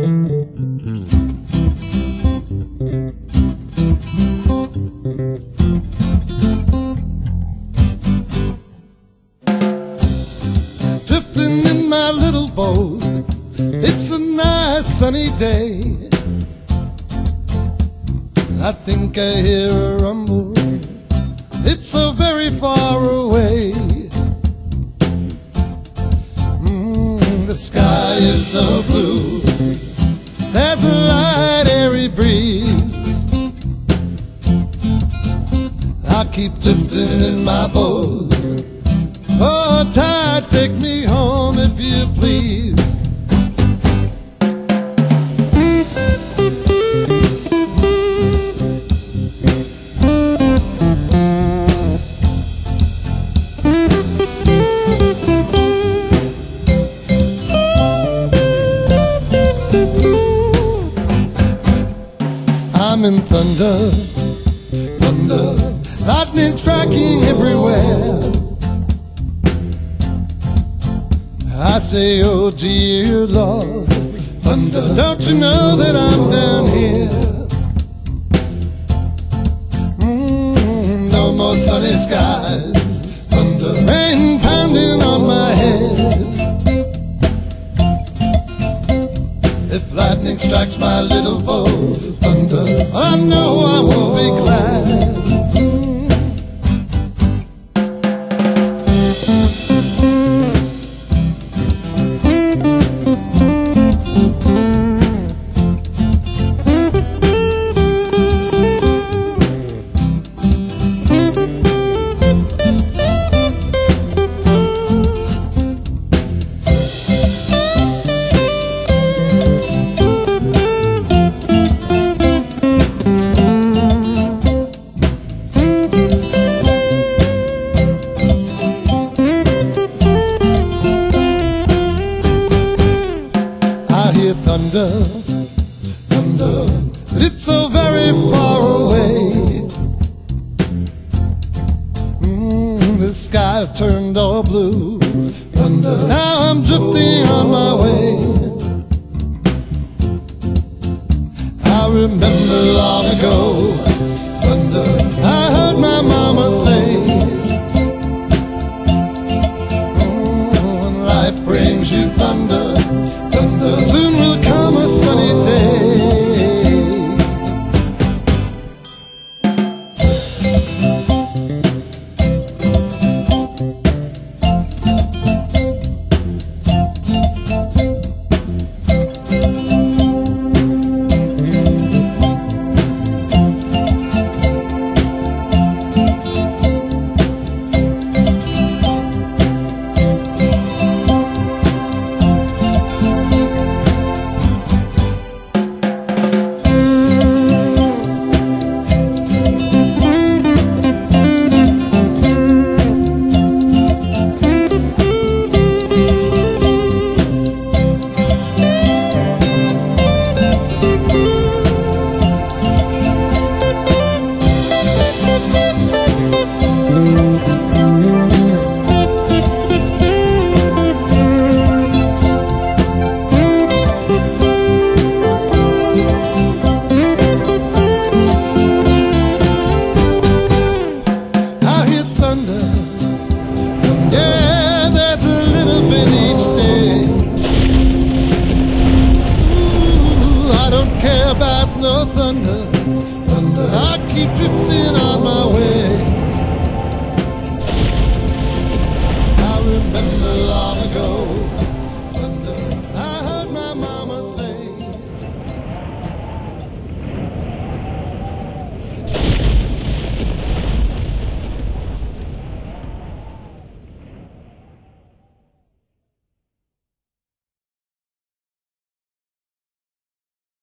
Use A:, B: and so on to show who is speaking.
A: Drifting in my little boat, it's a nice sunny day. I think I hear a rumble, it's so very far away. The sky is so blue, there's a light airy breeze. I keep drifting in my boat, oh, tides, take me home if you please. I'm in thunder, thunder, lightning striking everywhere. I say, oh dear Lord, thunder, don't you know that I'm down here? No more sunny skies, thunder, rain pounding on my head. If lightning strikes my little boat, thunder, I know I will be glad. I hear thunder, thunder, but it's so very far away. The sky's turned all blue, thunder, now I'm drifting on my way. I remember long ago